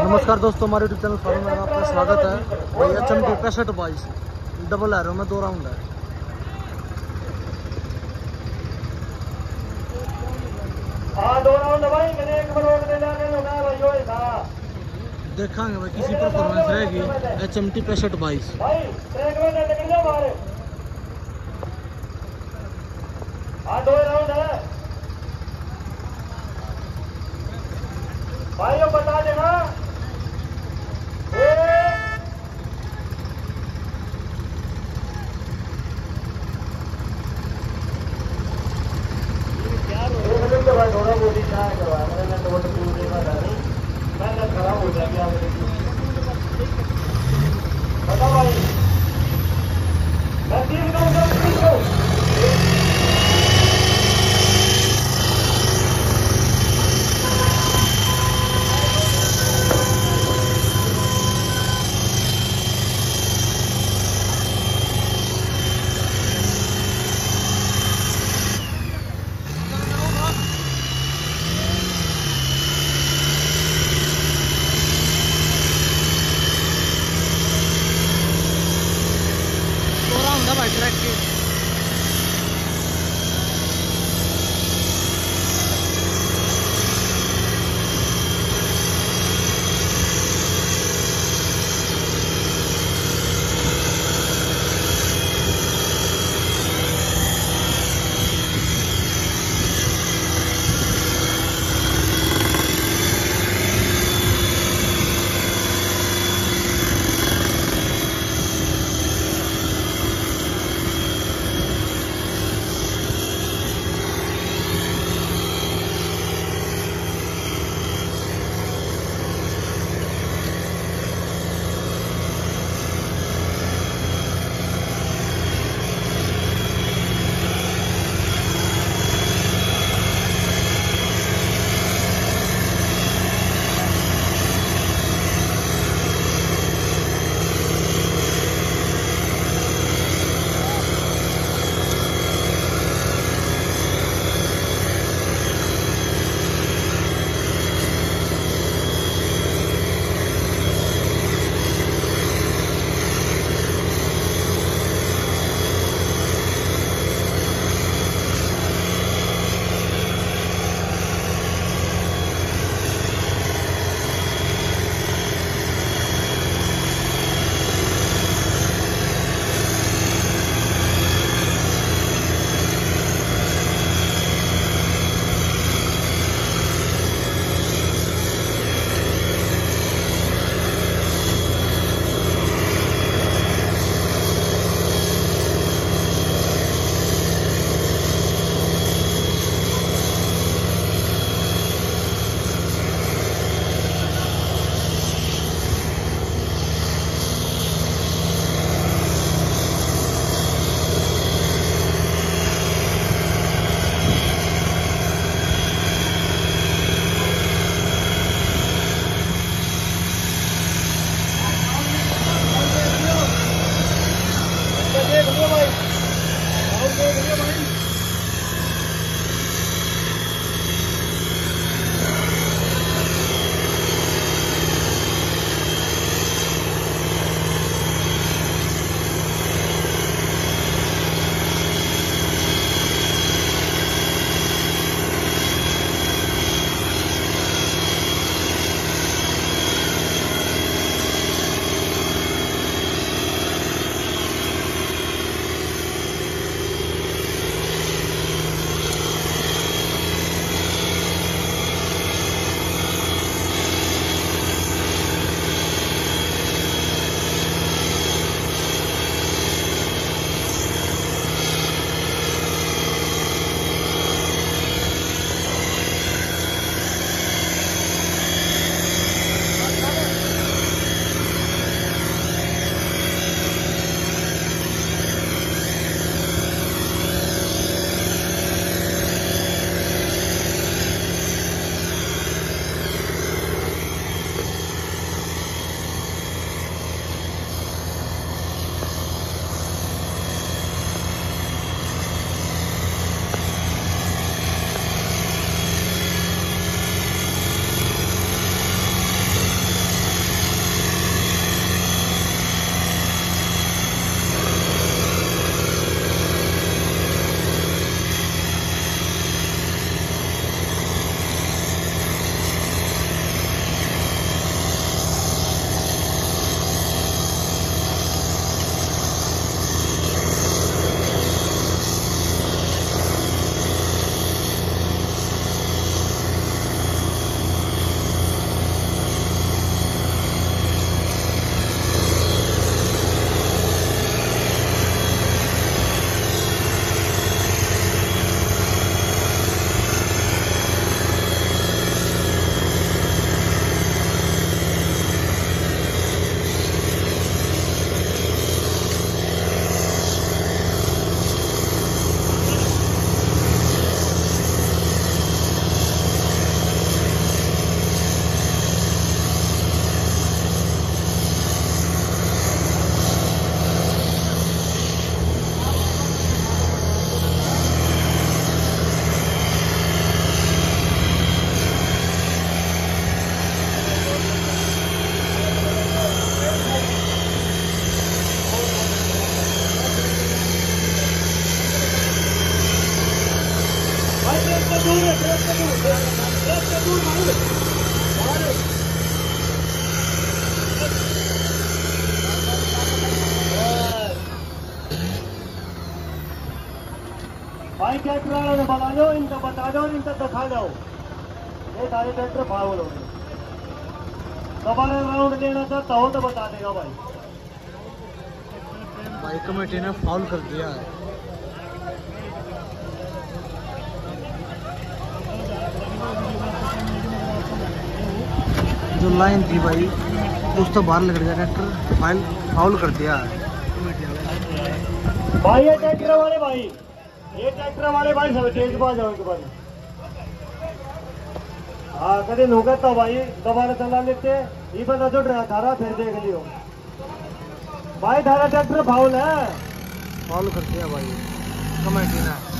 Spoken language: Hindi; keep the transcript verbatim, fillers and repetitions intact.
नमस्कार दोस्तों, हमारे यूट्यूब चैनल फार्म में आपका स्वागत है। भाई एच एम टी पैंसठ बाईस डबल एरो में दो राउंड है। देखेंगे भाई किसी परफॉर्मेंस रहेगी एच एम टी पैंसठ बाईस। भाई बता देना थोड़ा बहुत ही क्या करवाया मैंने तो वो पूछ देगा नहीं मैं खराब हो जाएगी आप बता भाई मैं तीन करूँ ट्रैक्टर वाले ने बता दो, इनका बता दो और इनका दिखा दो, ये सारे ट्रैक्टर फाउल हो गए। दोबारा राउंड देना चाहता हो तो बता देगा भाई। भाई कमेटी ने फाउल कर दिया है। जो लाइन थी भाई उस तो बाहर लग गया, ट्रैक्टर फाइल फाउल कर दिया है भाई। ये ट्रैक्टर वाले भाई, ये ट्रैक्टर वाले भाई सब तेज बाज हो भाई। हाँ कभी नु कहता भाई दोबारा चला लेते, ये बता दो धारा फिर देख लियो भाई, धारा ट्रैक्टर फाउल है, फाउल कर दिया भाई कमेटी ने।